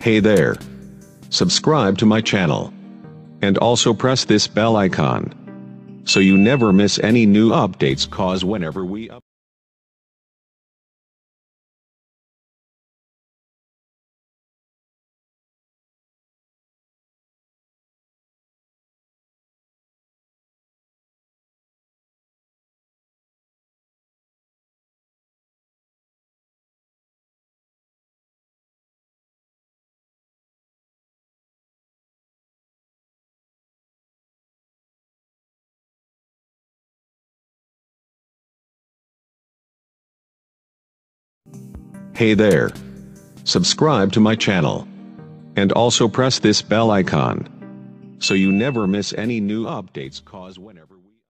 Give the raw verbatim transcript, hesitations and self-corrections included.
Hey there. Subscribe to my channel. And also press this bell icon, so you never miss any new updates, cause whenever we up Hey there. Subscribe to my channel. And also press this bell icon, so you never miss any new updates, cause whenever